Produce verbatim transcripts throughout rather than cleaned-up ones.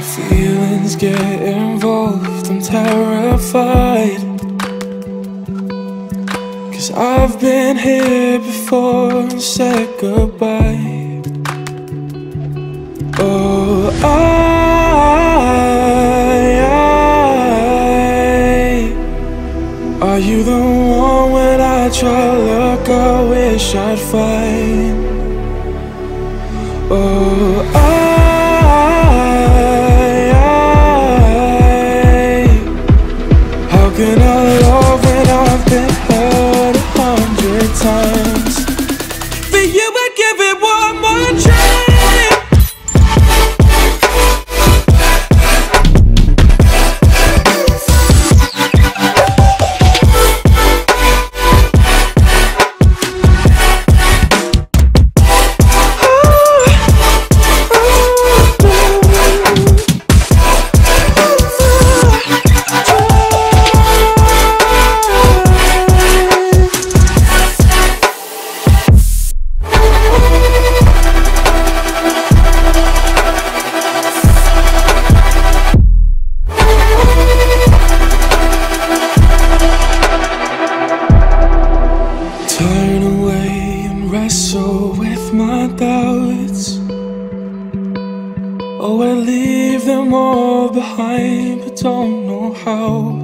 feelings get involved, I'm terrified, 'cause I've been here before and said goodbye. Oh, I, I are you the one when I try to look I wish I'd find? Oh, I, I how can I love when I've been hurt a hundred times? For you I'd give it one more try. Oh, I leave them all behind, but don't know how.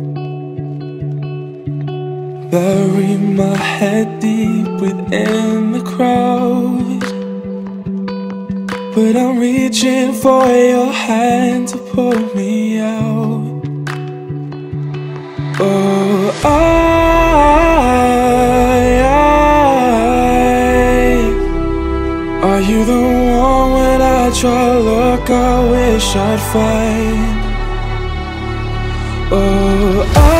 Bury my head deep within the crowd, but I'm reaching for your hand to pull me out. Oh, I, I are you the one when I try to look I wish I'd find? Oh, I